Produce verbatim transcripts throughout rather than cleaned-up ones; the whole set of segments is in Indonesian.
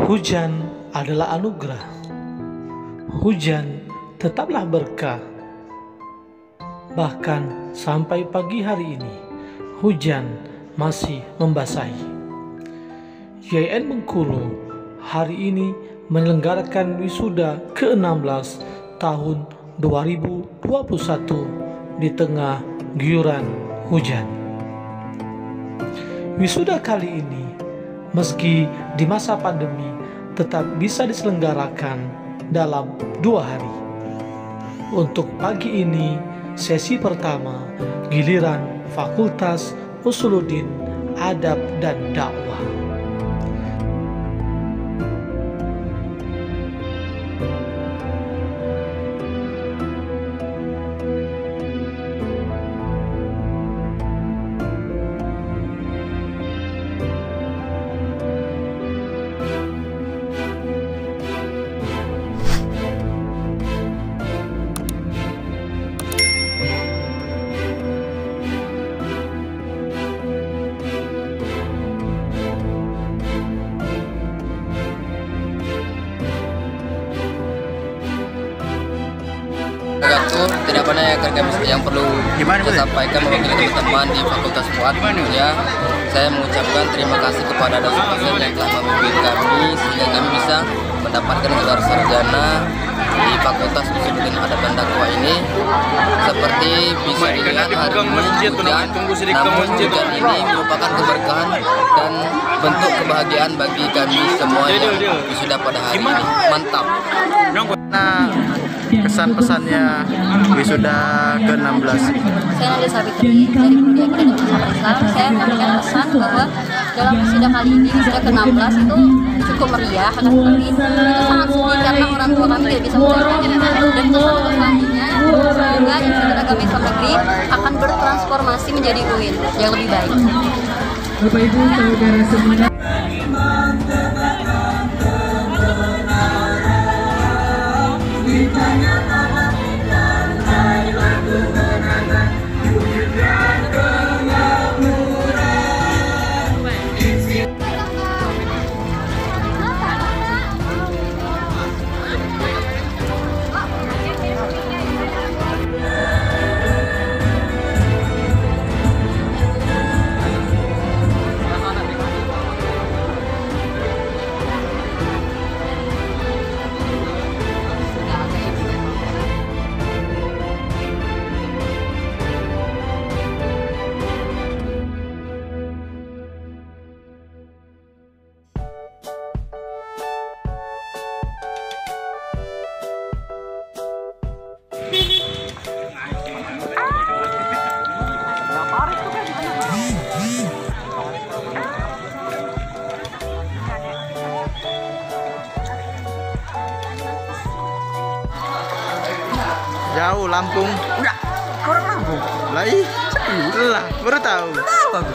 Hujan adalah anugerah. Hujan tetaplah berkah. Bahkan sampai pagi hari ini, hujan masih membasahi. Y I N Bengkulu hari ini menyelenggarakan wisuda ke enam belas tahun dua ribu dua puluh satu di tengah guyuran hujan. Wisuda kali ini, meski di masa pandemi, tetap bisa diselenggarakan dalam dua hari. Untuk pagi ini, sesi pertama, giliran Fakultas Usuluddin Adab dan Dakwah. Itu tidak banyak yang, kami, yang perlu Gimana, saya sampaikan mewakili teman-teman di Fakultas Fuad. Ya, saya mengucapkan terima kasih kepada dosen-dosen yang telah membimbing kami sehingga kami bisa mendapatkan gelar sarjana di Fakultas Usuluddin Adab dan Dakwah ini. Seperti bisa dilihat hari ini hujan, namun hujan ini merupakan keberkahan dan bentuk kebahagiaan bagi kami semua yang wisuda pada hari ini. Mantap. Nah, kesan-pesannya wisuda ke enam belas. Saya Nadia Savitri dari Prodi Akademi Filsafat Islam. Saya memberikan pesan bahwa dalam wisuda kali ini, wisuda ke enam belas itu cukup meriah, akan tetapi itu sangat sedih karena orang tua kami tidak bisa merayakannya. Dan pesan untuk selanjutnya, semoga Institut Agama Islam Negeri akan bertransformasi menjadi U I N yang lebih baik. Bapak Ibu saudara semuanya. Jauh Lampung. Enggak, orang Lampung. Lah ih, lah baru tahu. Tahu aku.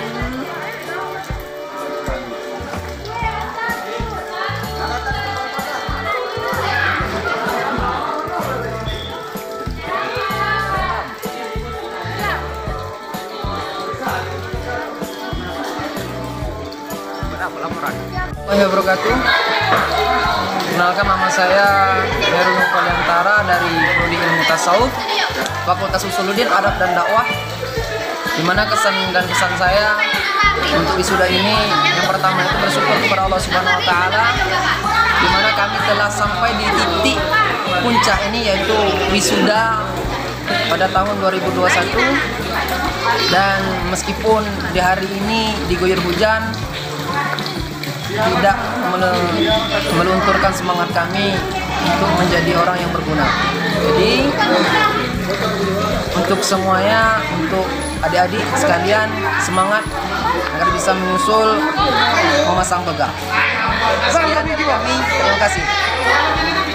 Assalamualaikum warahmatullahi wabarakatuh. Kenalkan, nama saya Heru Nurpaliantara dari Prodi Ilmu Tasawuf, Fakultas Usuluddin Adab dan Dakwah. Dimana kesan dan pesan saya untuk wisuda ini, yang pertama itu bersyukur kepada Allah Subhanahu Wa Taala, dimana kami telah sampai di titik puncak ini, yaitu wisuda pada tahun dua ribu dua puluh satu. Dan meskipun di hari ini diguyur hujan, tidak melunturkan semangat kami untuk menjadi orang yang berguna. Jadi untuk semuanya, untuk adik-adik sekalian, semangat agar bisa menyusul memasang toga. Sekian dari kami, terima kasih.